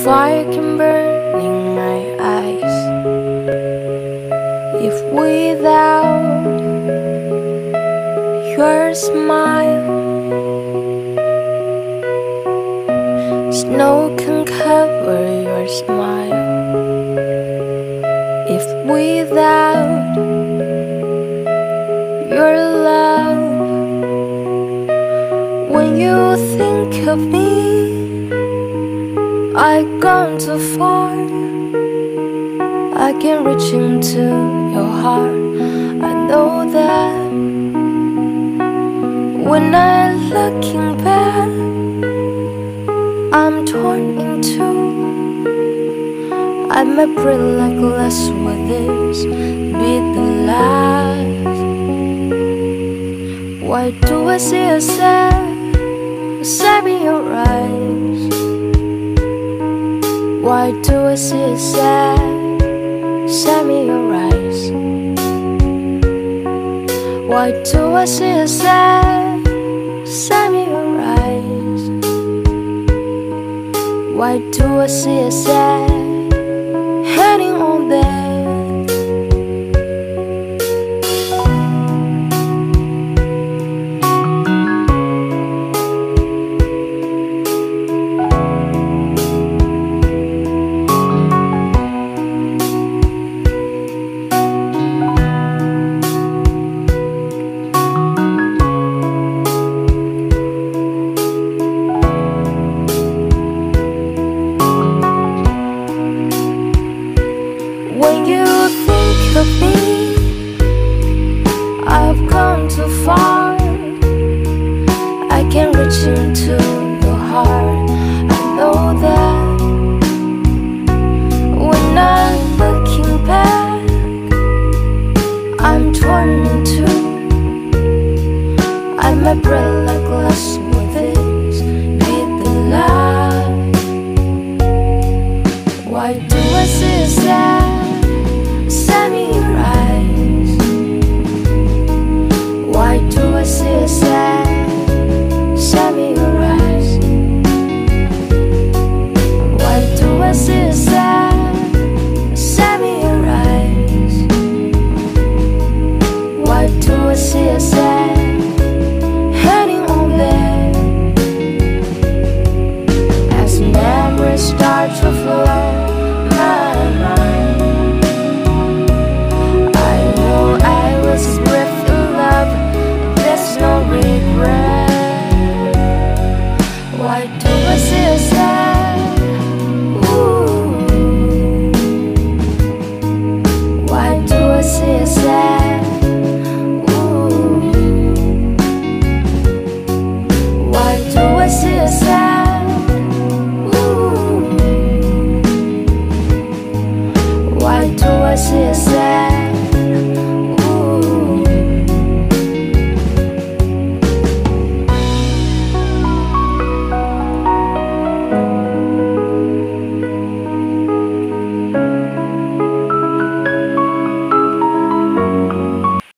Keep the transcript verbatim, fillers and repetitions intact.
fire can burn in my eyes if without your smile snow can cover your smile. If without your love, when you think of me, I've gone too far. I can reach into your heart. I know that when I'm looking back, I'm torn in two. I might break like glass with this be the last. Why do I see a sad, a sad in your eyes? Why do I see a sad, sad in your eyes? Why do I see a sad, sad in your eyes? Why do I see a sad hanging on there? When you think of me, I've come too far. I can reach into your heart. I know that when I'm looking back, I'm torn in two. I might break like glass with this be the last. Why do I see sad, sad in your eyes? Why do I see a sad, sad in your eyes? Why do I see a sad, sad in your eyes? Why do I see a sad hanging on there? As memories start to flow my mind, I know I was breath in love. There's no regret. Why do I see a sad? Ooh. Why do I see a sad? Ooh. Why do I see a sad? Ooh. Why do I see a sad?